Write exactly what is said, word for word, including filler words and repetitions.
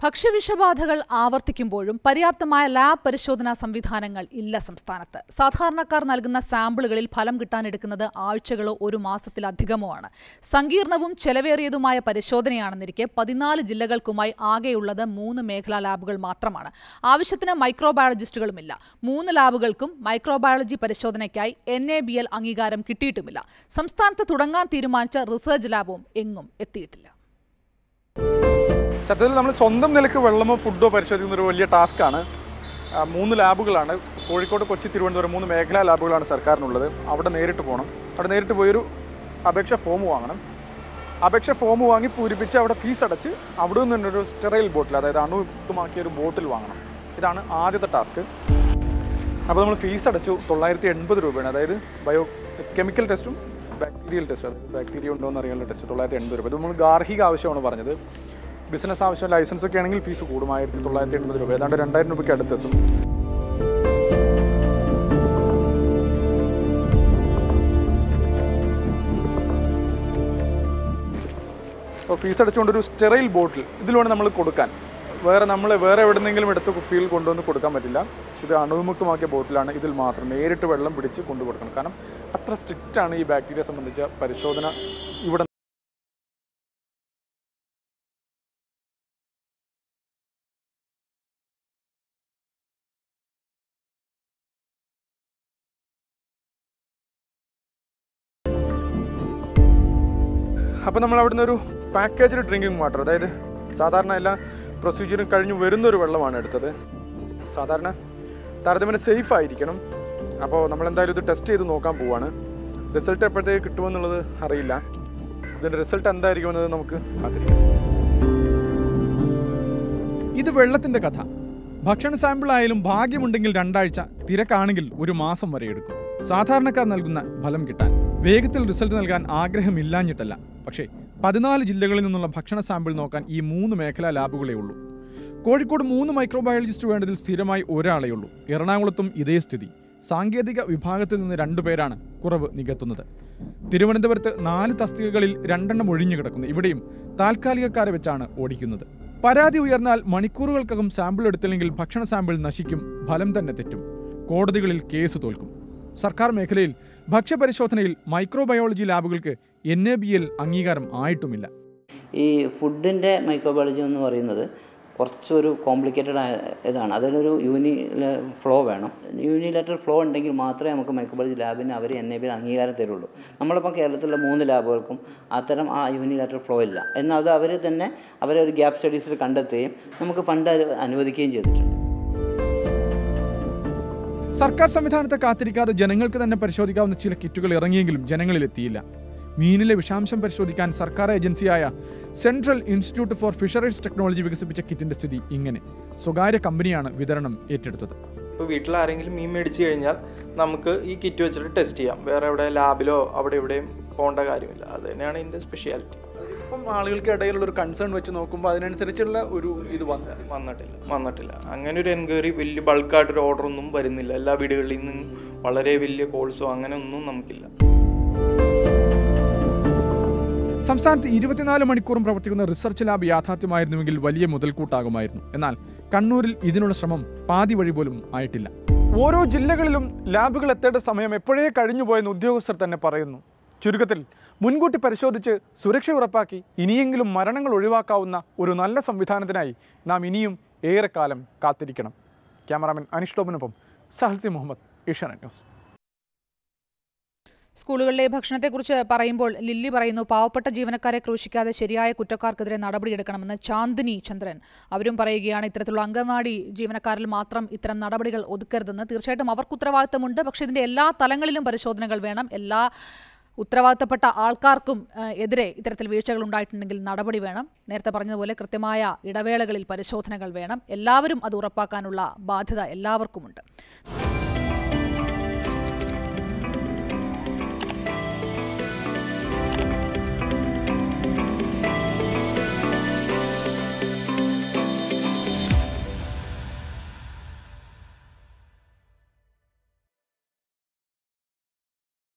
ഭക്ഷ്യവിഷബാധകൾ ആവർത്തിക്കുമ്പോഴും പര്യാപ്തമായ ലാബ് പരിശോധനാ സംവിധാനങ്ങൾ ഇല്ല സംസ്ഥാനത്ത്. സാധാരണക്കാർ നൽകുന്ന സാമ്പിളുകളിൽ ഫലം കിട്ടാനെടുക്കുന്നത് ആഴ്ചകളോ ഒരു മാസത്തിലധികമോ ആണ്. സങ്കീർണവും ചെലവേറിയതുമായ പരിശോധനയാണെന്നിരിക്കെ പതിനാല് ജില്ലകൾക്കുമായി ആകെയുള്ളത് മൂന്ന് മേഖലാ ലാബുകൾ മാത്രമാണ്. ആവശ്യത്തിന് മൈക്രോബയോളജിസ്റ്റുകളുമില്ല. മൂന്ന് ലാബുകൾക്കും മൈക്രോബയോളജി പരിശോധനയ്ക്കായി എൻ എ ബി എൽ അംഗീകാരം കിട്ടിയിട്ടുമില്ല. സംസ്ഥാനത്ത് തുടങ്ങാൻ തീരുമാനിച്ച റിസർച്ച് ലാബും എങ്ങും എത്തിയിട്ടില്ല. സത്യത്തിൽ നമ്മൾ സ്വന്തം നിലയ്ക്ക് വെള്ളമോ ഫുഡോ പരിശോധിക്കുന്ന ഒരു വലിയ ടാസ്ക്കാണ്. മൂന്ന് ലാബുകളാണ്, കോഴിക്കോട്, കൊച്ചി, തിരുവനന്തപുരം മൂന്ന് മേഖലാ ലാബുകളാണ് സർക്കാരിനുള്ളത്. അവിടെ നേരിട്ട് പോകണം. അവിടെ നേരിട്ട് പോയൊരു അപേക്ഷ ഫോം വാങ്ങണം. അപേക്ഷ ഫോം വാങ്ങി പൂരിപ്പിച്ച് അവിടെ ഫീസ് അടച്ച് അവിടെ നിന്ന് തന്നെ ഒരു സ്റ്റെറൈൽ ബോട്ടിൽ, അതായത് അണുയുക്തമാക്കിയ ഒരു ബോട്ടിൽ വാങ്ങണം. ഇതാണ് ആദ്യത്തെ ടാസ്ക്. അപ്പോൾ നമ്മൾ ഫീസ് അടച്ചു. തൊള്ളായിരത്തി എൺപത് രൂപയാണ്. അതായത് ബയോ കെമിക്കൽ ടെസ്റ്റും ബാക്ടീരിയൽ ടെസ്റ്റും, അതായത് ബാക്ടീരിയ ഉണ്ടോ എന്ന് അറിയാനുള്ള ടെസ്റ്റ് തൊള്ളായിരത്തി എൺപത് രൂപ. ഇത് നമ്മൾ ഗാർഹിക ആവശ്യമാണ് പറഞ്ഞത്. ബിസിനസ് ആവശ്യം, ലൈസൻസ് ഒക്കെ ആണെങ്കിൽ ഫീസ് കൂടും. ആയിരത്തി തൊള്ളായിരത്തി എൺപത് രൂപ, ഏതാണ്ട് രണ്ടായിരം രൂപയ്ക്ക് അടുത്തെത്തും. അപ്പോൾ ഫീസ് അടച്ചുകൊണ്ടൊരു സ്റ്റെറൈൽ ബോട്ടിൽ ഇതിലൂടെ നമ്മൾ കൊടുക്കാൻ, വേറെ നമ്മൾ വേറെ എവിടെന്നെങ്കിലും എടുത്ത് കുപ്പിയിൽ കൊണ്ടുവന്ന് കൊടുക്കാൻ പറ്റില്ല. ഇത് അണുവിമുക്തമാക്കിയ ബോട്ടിലാണ്. ഇതിൽ മാത്രം നേരിട്ട് വെള്ളം പിടിച്ച് കൊണ്ടു കൊടുക്കണം. കാരണം അത്ര സ്ട്രിക്റ്റാണ് ഈ ബാക്ടീരിയ സംബന്ധിച്ച പരിശോധന ഇവിടെ. അപ്പോൾ നമ്മൾ അവിടുന്ന് ഒരു പാക്കേജ്ഡ് ഡ്രിങ്കിങ് വാട്ടർ, അതായത് സാധാരണ എല്ലാ പ്രൊസീജിയറും കഴിഞ്ഞ് വരുന്നൊരു വെള്ളമാണ് എടുത്തത്. സാധാരണ താരതമ്യേന സേഫ് ആയിരിക്കണം. അപ്പോൾ നമ്മളെന്തായാലും ഇത് ടെസ്റ്റ് ചെയ്ത് നോക്കാൻ പോവാണ്. റിസൾട്ട് എപ്പോഴത്തേക്ക് കിട്ടുമെന്നുള്ളത് അറിയില്ല. ഇതിൻ്റെ റിസൾട്ട് എന്തായിരിക്കുമെന്നത് നമുക്ക് കാത്തിരിക്കാം. ഇത് വെള്ളത്തിൻ്റെ കഥ. ഭക്ഷണ സാമ്പിളായാലും ഭാഗ്യമുണ്ടെങ്കിൽ രണ്ടാഴ്ച, തിരക്കാണെങ്കിൽ ഒരു മാസം വരെ എടുക്കും സാധാരണക്കാർ നൽകുന്ന ഫലം കിട്ടാൻ. വേഗത്തിൽ റിസൾട്ട് നൽകാൻ ആഗ്രഹമില്ലാഞ്ഞിട്ടല്ല, പക്ഷേ പതിനാല് ജില്ലകളിൽ നിന്നുള്ള ഭക്ഷണ സാമ്പിൾ നോക്കാൻ ഈ മൂന്ന് മേഖലാ ലാബുകളേ ഉള്ളൂ. കോഴിക്കോട് മൂന്ന് മൈക്രോബയോളജിസ്റ്റ് വേണ്ടതിൽ സ്ഥിരമായി ഒരാളേ ഉള്ളൂ. എറണാകുളത്തും ഇതേ സ്ഥിതി. സാങ്കേതിക വിഭാഗത്തിൽ നിന്ന് രണ്ടുപേരാണ് കുറവ് നികത്തുന്നത്. തിരുവനന്തപുരത്ത് നാല് തസ്തികകളിൽ രണ്ടെണ്ണം ഒഴിഞ്ഞു കിടക്കുന്നു. ഇവിടെയും താൽക്കാലികക്കാരെ വെച്ചാണ് ഓടിക്കുന്നത്. പരാതി ഉയർന്നാൽ മണിക്കൂറുകൾക്കകം സാമ്പിൾ എടുത്തില്ലെങ്കിൽ ഭക്ഷണ സാമ്പിൾ നശിക്കും, ഫലം തന്നെ തെറ്റും. കോടതികളിൽ കേസ് തോൽക്കും. സർക്കാർ മേഖലയിൽ ഭക്ഷ്യപരിശോധനയിൽ മൈക്രോബയോളജി ലാബുകൾക്ക് എൻ എ ബി എൽ അംഗീകാരം ആയിട്ടുമില്ല. ഈ ഫുഡിൻ്റെ മൈക്രോബയോളജി എന്ന് പറയുന്നത് കുറച്ചൊരു കോംപ്ലിക്കേറ്റഡ് ആയ ഇതാണ്. അതിനൊരു യൂണി ഫ്ലോ വേണം. യൂണിലാറ്ററൽ ഫ്ലോ ഉണ്ടെങ്കിൽ മാത്രമേ നമുക്ക് മൈക്രോബയോളജി ലാബിന് അവർ എൻ എ ബി എൽ അംഗീകാരം തരുള്ളൂ. നമ്മളിപ്പോൾ കേരളത്തിലുള്ള മൂന്ന് ലാബുകൾക്കും അത്തരം ആ യൂണിലാറ്ററൽ ഫ്ലോ ഇല്ല. എന്നാൽ അത് അവർ തന്നെ അവരെ ഒരു ഗ്യാപ്പ് സ്റ്റഡീസിൽ കണ്ടെത്തുകയും നമുക്ക് ഫണ്ട് അനുവദിക്കുകയും ചെയ്തിട്ടുണ്ട്. സർക്കാർ സംവിധാനത്തെ കാത്തിരിക്കാതെ ജനങ്ങൾക്ക് തന്നെ പരിശോധിക്കാവുന്ന ചില കിറ്റുകൾ ഇറങ്ങിയെങ്കിലും ജനങ്ങളിലെത്തിയില്ല. മീനിലെ വിഷാംശം പരിശോധിക്കാൻ സർക്കാർ ഏജൻസിയായ central institute for fisheries technology വികസിപ്പിച്ച കിറ്റിന്റെ സ്ഥിതി ഇങ്ങനെ. സ്വകാര്യ കമ്പനിയാണ് വിതരണം ഏറ്റെടുത്തത്. ഇപ്പോൾ വീട്ടിൽ ആരെങ്കിലും മീൻ മേടിച്ചു കഴിഞ്ഞാൽ നമുക്ക് ഈ കിറ്റ് വെച്ചിട്ട് ടെസ്റ്റ് ചെയ്യാം. വേറെ എവിടെ ലാബിലോ അവിടെ എവിടെയും പോകേണ്ട കാര്യമില്ല. അത് തന്നെയാണ് ഇതിൻ്റെ സ്പെഷ്യാലിറ്റി. ഇപ്പം ആളുകൾക്ക് ഇടയിലുള്ള ഒരു കൺസേൺ വെച്ച് നോക്കുമ്പോൾ അതിനനുസരിച്ചുള്ള ഒരു ഇത് വന്ന് വന്നിട്ടില്ല വന്നിട്ടില്ല അങ്ങനെ ഒരു എൻക്വയറി വലിയ ബൾക്കായിട്ടൊരു ഓർഡർ ഒന്നും വരുന്നില്ല. എല്ലാ വീടുകളിൽ നിന്നും വളരെ വലിയ കോൾസോ അങ്ങനെ ഒന്നും നമുക്കില്ല. സംസ്ഥാനത്ത് ഇരുപത്തിനാല് മണിക്കൂറും പ്രവർത്തിക്കുന്ന റിസർച്ച് ലാബ് യാഥാർത്ഥ്യമായിരുന്നുവെങ്കിൽ വലിയ മുതൽക്കൂട്ടാകുമായിരുന്നു. എന്നാൽ കണ്ണൂരിൽ ഇതിനുള്ള ശ്രമം പാതി വഴി പോലും ആയിട്ടില്ല. ഓരോ ജില്ലകളിലും ലാബുകൾ എത്തേണ്ട സമയം എപ്പോഴേ കഴിഞ്ഞുപോയെന്ന് ഉദ്യോഗസ്ഥർ തന്നെ പറയുന്നു. ചുരുക്കത്തിൽ മുൻകൂട്ടി പരിശോധിച്ച് സുരക്ഷ ഉറപ്പാക്കി ഇനിയെങ്കിലും മരണങ്ങൾ ഒഴിവാക്കാവുന്ന ഒരു നല്ല സംവിധാനത്തിനായി നാം ഇനിയും ഏറെക്കാലം കാത്തിരിക്കണം. ക്യാമറാമാൻ അനീഷ് ടോമിനൊപ്പം സഹൽസി മുഹമ്മദ്, ഏഷ്യാനെറ്റ് ന്യൂസ്. സ്കൂളുകളിലെ ഭക്ഷണത്തെക്കുറിച്ച് പറയുമ്പോൾ ലില്ലി പറയുന്നു, പാവപ്പെട്ട ജീവനക്കാരെ ക്രൂശിക്കാതെ ശരിയായ കുറ്റക്കാർക്കെതിരെ നടപടിയെടുക്കണമെന്ന്. ചാന്ദിനി ചന്ദ്രൻ അവരും പറയുകയാണ്, ഇത്തരത്തിലുള്ള അംഗൻവാടി ജീവനക്കാരിൽ മാത്രം ഇത്തരം നടപടികൾ ഒതുക്കരുതെന്ന്. തീർച്ചയായിട്ടും അവർക്ക് ഉത്തരവാദിത്തമുണ്ട്. പക്ഷേ ഇതിൻ്റെ എല്ലാ തലങ്ങളിലും പരിശോധനകൾ വേണം. എല്ലാ ഉത്തരവാദിത്തപ്പെട്ട ആൾക്കാർക്കും എതിരെ ഇത്തരത്തിൽ വീഴ്ചകൾ ഉണ്ടായിട്ടുണ്ടെങ്കിൽ നടപടി വേണം. നേരത്തെ പറഞ്ഞതുപോലെ കൃത്യമായ ഇടവേളകളിൽ പരിശോധനകൾ വേണം. എല്ലാവരും അത് ഉറപ്പാക്കാനുള്ള ബാധ്യത എല്ലാവർക്കുമുണ്ട്.